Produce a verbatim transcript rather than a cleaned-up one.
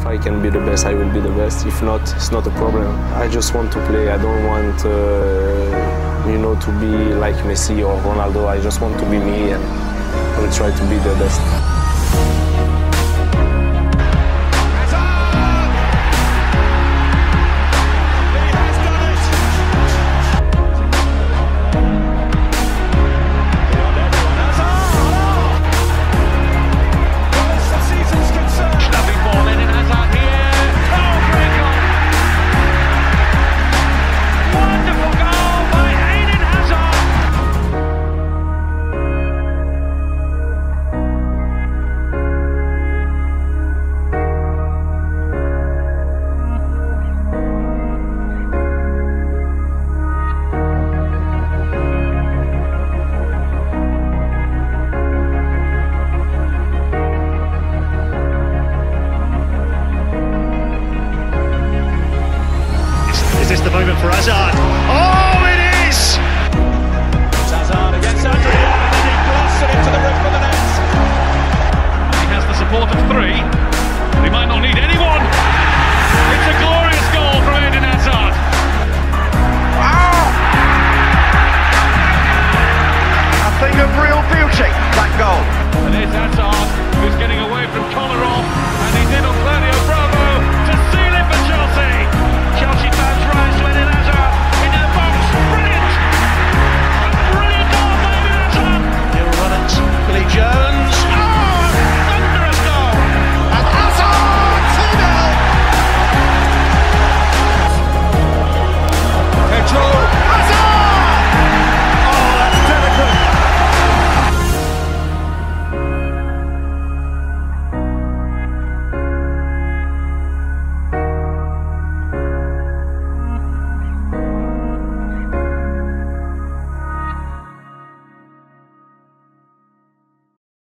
I can be the best, I will be the best. If not, it's not a problem. I just want to play. I don't want, uh, you know, to be like Messi or Ronaldo. I just want to be me, and I will try to be the best. Is this the moment for Hazard?